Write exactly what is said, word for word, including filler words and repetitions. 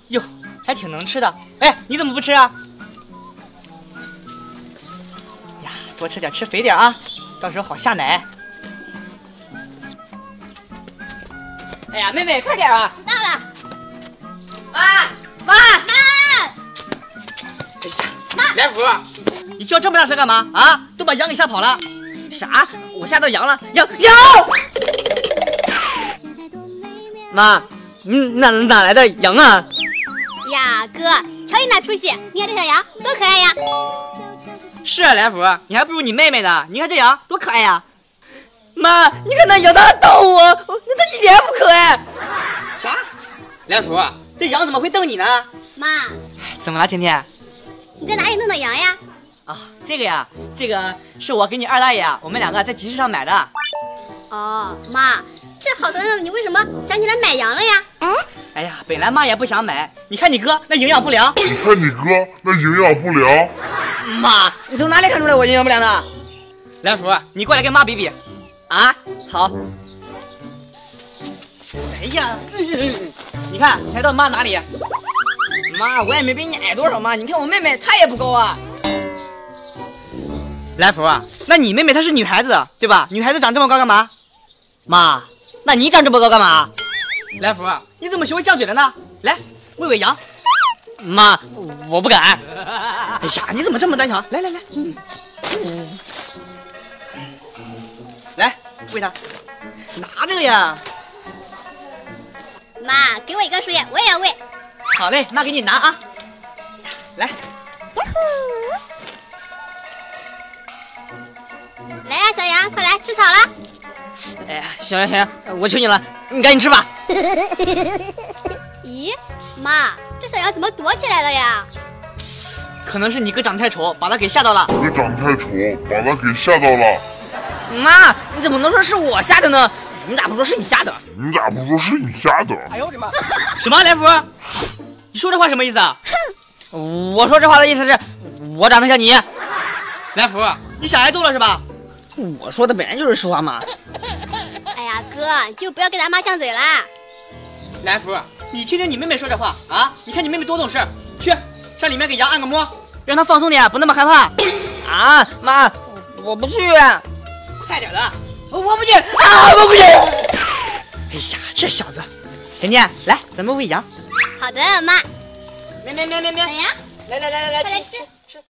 哟，还挺能吃的。哎，你怎么不吃啊？呀，多吃点，吃肥点啊，到时候好下奶。哎呀，妹妹，快点啊！ 到了。 妈，妈， 妈！ 哎呀，来福，你叫这么大声干嘛啊？都把羊给吓跑了。啥？我吓到羊了？羊羊！妈，嗯，哪哪来的羊啊？ 呀，哥，瞧你那出息！你看这小羊多可爱呀！ 是啊，来福，你还不如你妹妹呢。你看这羊多可爱呀！妈，你看那羊它瞪我，那它一点也不可爱。啥？来福，这羊怎么会瞪你呢？ 妈， 怎么了，甜甜？ 你在哪里弄的羊呀？ 啊，这个呀，这个是我给你二大爷，我们两个在集市上买的。 哦，妈，这好端端的，你为什么想起来买羊了呀？嗯？ 哎呀，本来妈也不想买，你看你哥那营养不良。 你看你哥那营养不良。 妈，你从哪里看出来我营养不良的？来福，你过来跟妈比比。啊，好。哎呀，你看抬到妈哪里？妈，我也没比你矮多少嘛。你看我妹妹，她也不高啊。来福啊，那你妹妹她是女孩子，对吧？女孩子长这么高干嘛？妈，那你长这么高干嘛？来福，你怎么学会犟嘴了呢？来，喂喂羊。妈，我不敢。哎呀，你怎么这么胆小？来来来，嗯，来喂它，拿这个呀。 妈，给我一个树叶，我也要喂。 好嘞，妈给你拿啊。来。 来呀，小羊，快来吃草了。 哎呀，行行行，我求你了，你赶紧吃吧。 咦，妈，这小羊怎么躲起来了呀？ 可能是你哥长得太丑，把他给吓到了。 你哥长得太丑，把他给吓到了。 妈，你怎么能说是我吓的呢？你咋不说是你吓的？ 你咋不说是你吓的？ 哎呦我的妈！什么来福？你说这话什么意思啊？我说这话的意思是，我长得像你。来福，你想挨揍了是吧？我说的本来就是实话嘛。 哎呀，哥，你就不要跟咱妈犟嘴了。 来福，你听听你妹妹说这话啊！你看你妹妹多懂事，去上里面给羊按个摩，让她放松点，不那么害怕。啊，妈，我不去。快点的，我不去啊，我不去。哎呀，这小子，甜甜，来，咱们喂羊。 好的，妈。 咩咩咩咩咩， 小羊， 来来来来来， 快来吃。